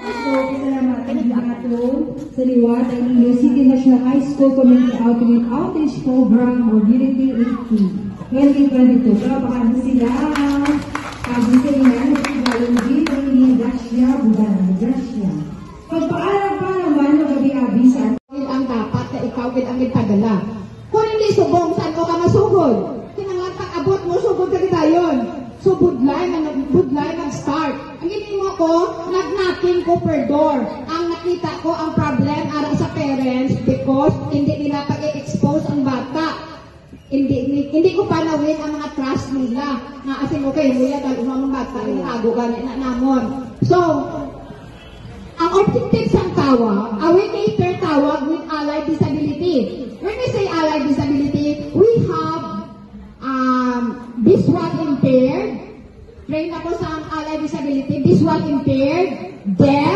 So, pasalamatan ang ato sa liwat ang City National High School Community Outreach Program or Unity 2022. Pero baka sila, sabi sa inyo, nagsigalang dito ni Gracia Budana. Gracia. Pagpaalam pa naman ng gabi-gabi sa ang dapat na ikaw ang itagala. Kung hindi subong, saan mo ka masugod? Kinangat pag-abot mo, sugod ka kita yun. So, budlay nag-start. Ang hindi mo ko, nag-knocking ko per door. Ang nakita ko, ang problem ara sa parents because hindi nila pag-i-expose ang bata. Hindi ko panawin ang mga trust nila. Nga asin okay, muya dahil umamang bata, inago gani na namon. So, ang objectives ng tawag, we cater tawag with allied disability. When we say allied disability, we have visual impaired, train ako sa allied disability, visual impaired, deaf,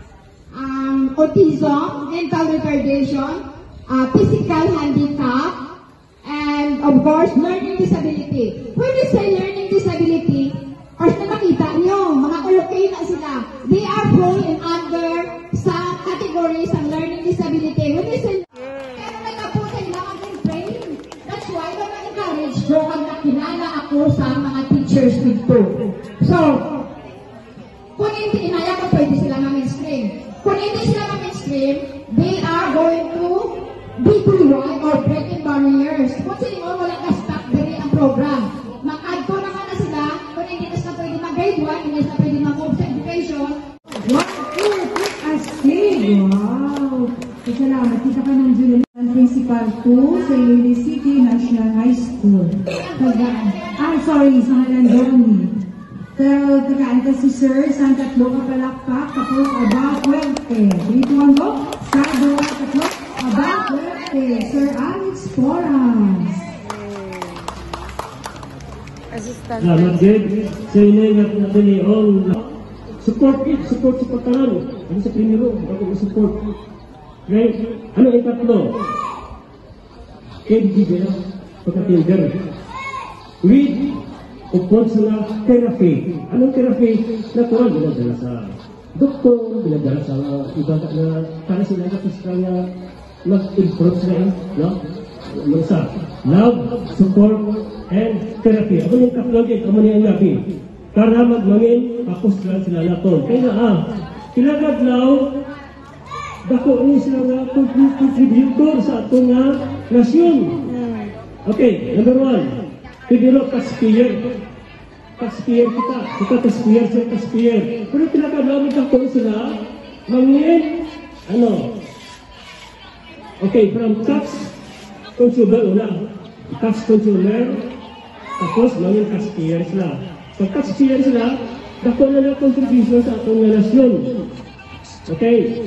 autism, mental retardation, physical handicap, and of course, learning disability. When we say learning disability, or na nakita nyo, mga okay na sila. They are falling under sa categories ng learning disability. When we say, pero nagkapo kailangan ng training. That's why I na-encourage ko ang nakilala ako sa mga teachers dito. So, kung hindi inaya ko, pwede sila na mainstream. Kung hindi sila na mainstream, they are going to BPY or breaking barriers. Kung sino mo, wala ka-stop dali ang program. Mag-add ko naman na sila, kung hindi na sila pwede mag-grade 1, hindi na sila pwede mag-move sa education. Wow! Salamat. Kita ka ng Julian Principal 2 sa Unity City National High School. Sorry, sa Halandoni. Pero tagaan ka si Sir, sa tatlo ka palakpak, tapos abang kwerte. Dito ang go, sa dua tatlo, abang kwerte. Sir Alex Porras. Salamat din. Sa inay na dalion. Support sa pagkalan. Ano sa primero, ako support. Right? Ano ang tatlo? KDG na, pagka-tilder. With, upon sila, therapy. Anong therapy? Natural, binadala sa doktor, binadala sa iba na para sila kapag kaya mag-improve sila. No? Sa love, support, and therapy. Ako yung kaplogin, ako niya ang gabi. Para magmangin, tapos lang sila naton. Kaya pinagaglaw, dako ni sila nga contributor sa atong nga nasyon. Okay, number 1. Pidiro taxpayer. Taxpayer kita. Kita taxpayer sa taxpayer. Pero pinagaglaw, dako sila, mangin, okay, from tax consumer una. Tax consumer, tapos mangin taxpayer sila. Pag taxpayer sila, dako na ng contribution sa atong nasyon. Okay?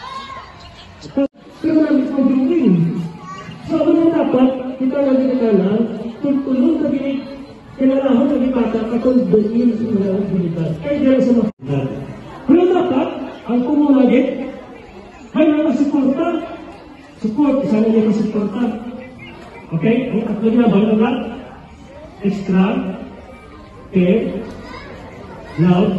Pero namin pag-bring. So, ano dapat, kita lang na tulong na binig, kinarahon na bibata, katong doon sa mga abilidad. Kaya dyan sa mga pero dapat, ang kumulagit, may mga suporta. Support, isa na niya suporta. Okay? Ang tatlo na ba extra, care, love,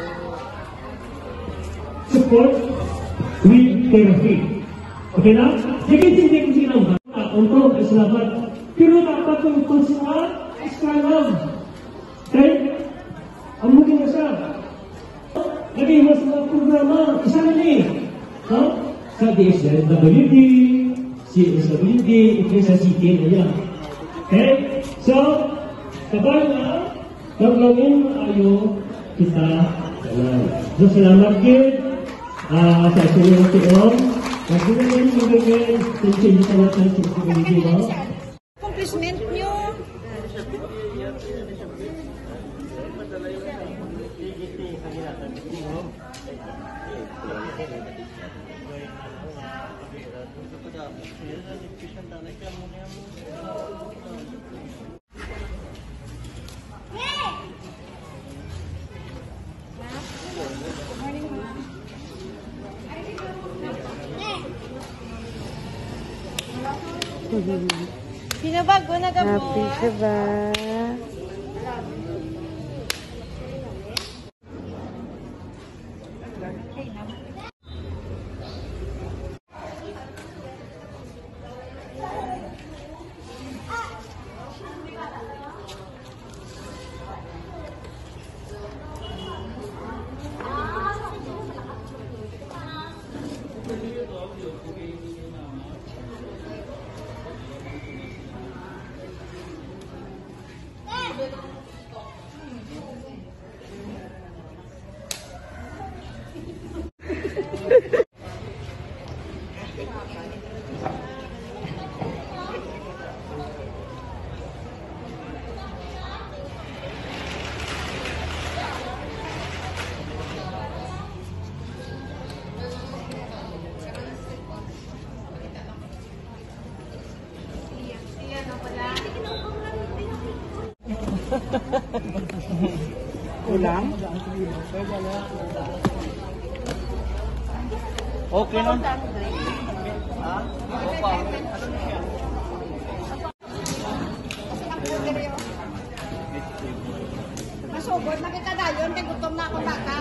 support, with therapy. Okay na? Sige ko sila ba? Untuk ay salamat. Pero dapat yung konsulat, extra love. Okay? Ang mungkin na siya. Lagi mas mga programa, isa na ni. Sa DSWD, CSWD, sa CT na yan. Okay? So, kapag na, naglangin ayo kita so salamat din sa sunod tiyon kasi naman magiging continue sa natin sa community mo accomplishment nyo Pinabago na ka mo. Happy ka ba? Okay, Ulang? Okay na. Masugod na kita dayon, kay gutom na ako bata.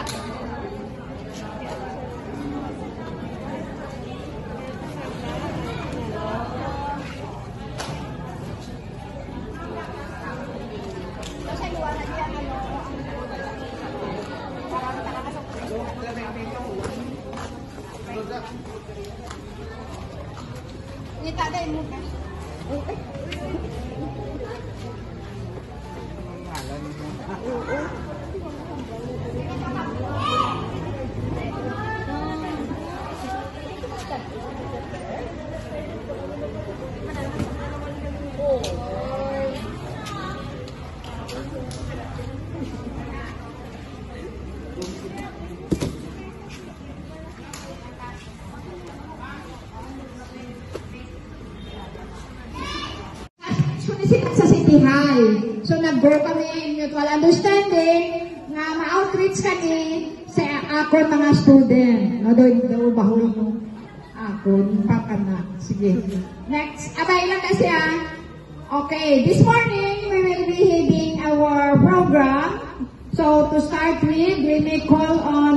Ini tak ada ilmu kan? Sa City Hall. So, nag-go kami in mutual understanding na ma-outreach kami sa ako mga student. No, daw bahul mo ako, papana. Sige. Next. Abay lang kasi Okay, this morning we will be having our program. So, to start with, we may call on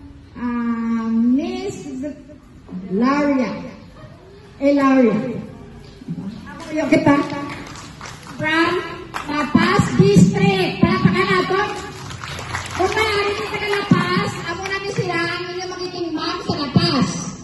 Miss Laria. Laria. Yung kita. From Lapas District. Palapakan nato. Kung maaari kita ka Lapas, amo namin sila ang inyong magiging ma'am sa Lapas.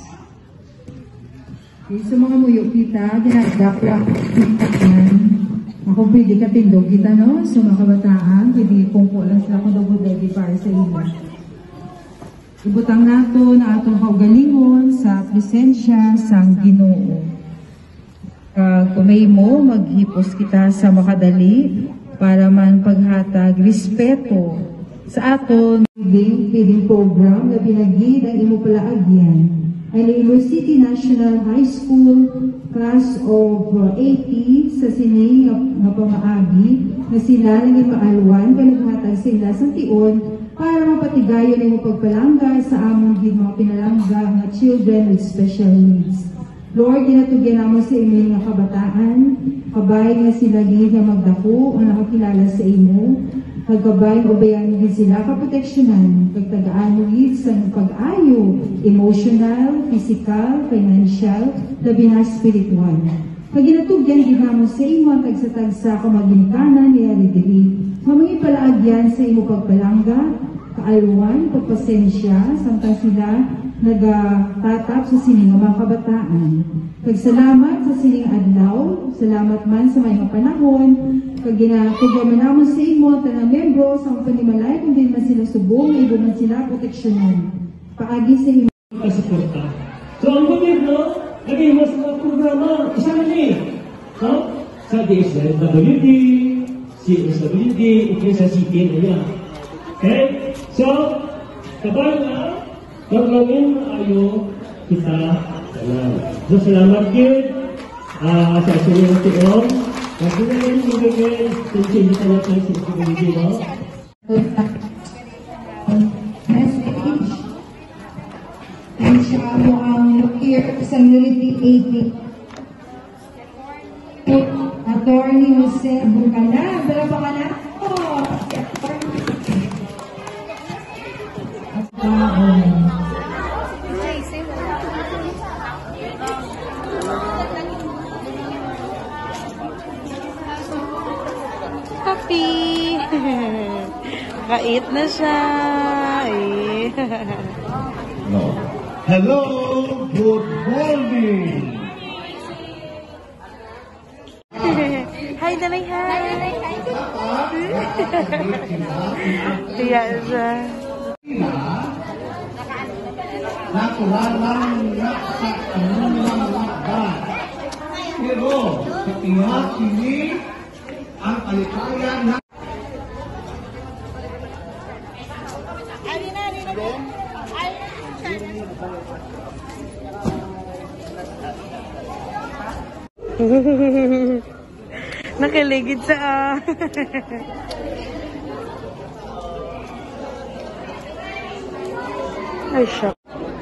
Okay, sa mga muyo kita, dinagdakla kita yan. Ako pwede ka tindog kita, no? Sa mga kabataan, pwede kungko lang sila kung dagod-dagi para sa ila. Ibutang nato na atong kaugalingon sa presensya sang Ginoo. Kung may mo, maghipos kita sa makadali para man paghatag respeto sa aton feeding program na pinagid ang imo palaagyan ay Iloilo City National High School class of 80 sa sinay nga pamaagi na sila nang ipaalwan kanaghatag sila sa tion para mapatigayon ang imo pagpalangga sa among mga pinalangga nga children with special needs. Lord, ginatugyan namo sa imo nga kabataan, kabay nga sila gid nga magdako ang nakakilala sa imo, kagabay obayan gid sila kaproteksyonan, kagtagaan mo gid sa pag-ayo, emotional, physical, financial, labi na spiritual. Pag ginatugyan gid namo sa imo ang tagsa-tagsa kamaginikanan niya diri, mamay palaagyan sa imo pagpalangga, kaalwan, pagpasensya, samtang sila nagatatap sa sining mga kabataan. Pagsalamat sa sining adlaw, salamat man sa mga panahon, pag ginatugyan namon sa imo, tanang membro sa panimalay, kung di man sila subong, ibo man sila proteksyonan. Paagi sa imo. Kasuporta. So, ang gobyerno, lagay mo sa mga programa, isa na niya. No? Sa DSWD, CSWD, ito sa city na yan. Okay? So, kapag na, pagawin ayo kita so salamat din sa inyong tiyon kasi na rin magiging tension kita natin sa community mo Message and siya mo ang here sa Unity 80 Attorney Jose Bukana. Bala pa ka na? Papi! Kait na siya. No. Hello, good morning. Hi, Nanay, hi. Yes. natural lang nga sa anong mga lakban. Pero sa tiyak sini ang kalikayan na Nakiligid sa Ay, shock.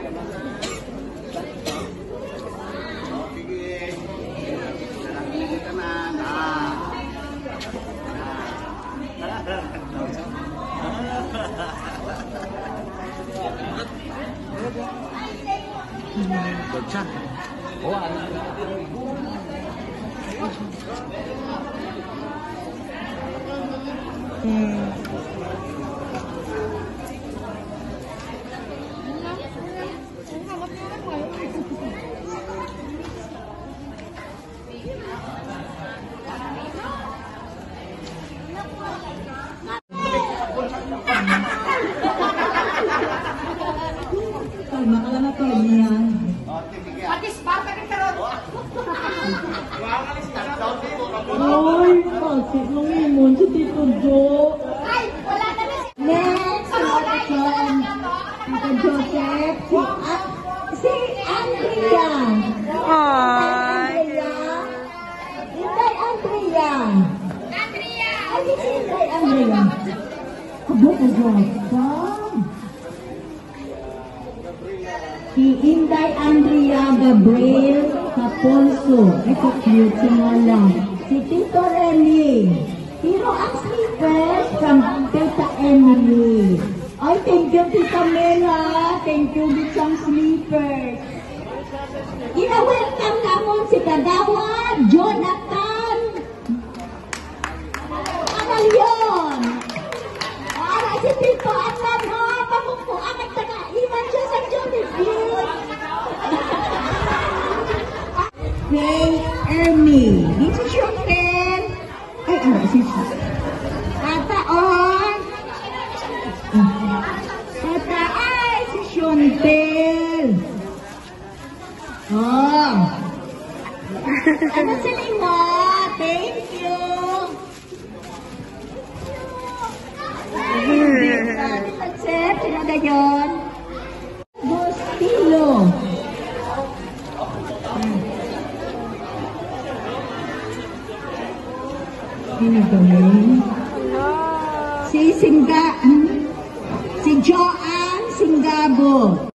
Ay, bakit nang imon si Tito Jo? Ay, wala na na si... Next, welcome Tito Joseph, si Andrea. Ay. Inday Andrea. Andrea! Ay, si Inday Andrea. Abo, kagwapa. Si Inday Andrea Gabriel Caponso. Ay, ka-cute nga lang. Si Tito Remy. Pero ang slippers from Tita Emily. Ay, thank you, Tita Mela. Thank you, Bitsang Slippers. Ina-welcome namon si Kagawad Jonathan. Ano yun? Para si Tito Anan, ha? Pagkupo ang nagtaka-iman siya sa Jollibee. Hey, Ernie. This is your pen. Ay, ano, Tata, oh. Tata, ay, si Shontel. Oh. Ano sila mo? Thank you. Sir, sino na yun? Bustilo. Sino ba yun? Si Joanne Singabo.